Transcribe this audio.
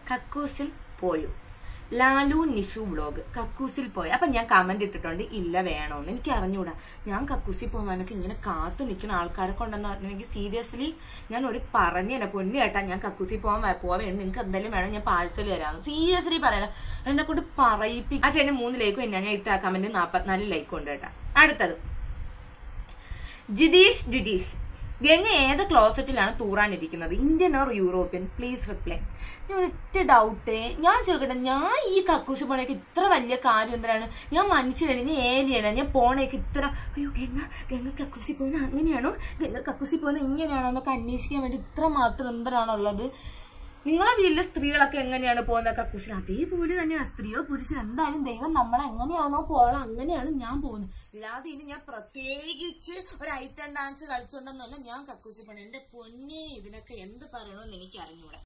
കക്കൂസിൽ പോയോ? ലാലു നിഷു വ്ളോഗ് കക്കൂസിൽ പോയി. അപ്പൊ ഞാൻ കമന്റ് ഇട്ടിട്ടുണ്ട് ഇല്ല വേണോന്ന്. എനിക്ക് അറിഞ്ഞൂടാ. ഞാൻ കക്കൂസിൽ പോകാനൊക്കെ ഇങ്ങനെ കാത്തു നിൽക്കുന്ന ആൾക്കാരെ കൊണ്ടെന്ന് പറഞ്ഞെങ്കിൽ സീരിയസ്ലി ഞാൻ ഒരു പറഞ്ഞേനെ പൊന്നു കേട്ടാ, ഞാൻ കക്കൂസിൽ പോവാൻ നിങ്ങൾക്ക് എന്തെങ്കിലും വേണം, ഞാൻ പാഴ്സൽ തരാമെന്ന് സീരിയസ്ലി പറയണം. എന്നെ കൊണ്ട് പറയിപ്പിക്കും. ആ ചേട്ടന് 3 ലൈക്കും എന്നാ ഞാൻ ഇട്ട കമന്റ് 44 ലൈക്കും ഉണ്ട് കേട്ടാ. അടുത്തത് ജിതീഷ് ഗംഗ ഏത് ക്ലോസറ്റിലാണ് തൂറാനിരിക്കുന്നത്, Indian or European? Please reply. ഞാൻ ഒറ്റ ഡൗട്ടേ, ഞാൻ ചോദിക്കട്ടെ, ഞാൻ ഈ കക്കൂസ് പോണേക്ക് ഇത്ര വലിയ കാര്യം എന്തിനാണ്? ഞാൻ മനുഷ്യനാണ്, ഞാൻ ഏലിയാണ്, ഞാൻ പോണേക്ക് ഇത്ര അയ്യോ ഗംഗ കക്കൂസി പോകുന്ന അങ്ങനെയാണോ, ഗംഗ കക്കൂസി പോകുന്ന ഇങ്ങനെയാണോ എന്നൊക്കെ അന്വേഷിക്കാൻ വേണ്ടി ഇത്ര മാത്രം എന്തിനാണുള്ളത്? നിങ്ങളെ വീട്ടിലെ സ്ത്രീകളൊക്കെ എങ്ങനെയാണ് പോകുന്ന കക്കൂസിൽ, അതേപോലെ തന്നെയാണ് സ്ത്രീയോ പുരുഷനോ എന്തായാലും ദൈവം നമ്മളെ എങ്ങനെയാണോ പോകണം അങ്ങനെയാണ് ഞാൻ പോകുന്നത്. അല്ലാതെ ഇനി ഞാൻ പ്രത്യേകിച്ച് ഒരു ഐറ്റം ഡാൻസ് കളിച്ചോണ്ടെന്നല്ല ഞാൻ കക്കൂസി പോണേ. എന്റെ പൊന്നേ, ഇതിനൊക്കെ എന്ത് പറയണമെന്ന് എനിക്ക് അറിഞ്ഞൂടാ.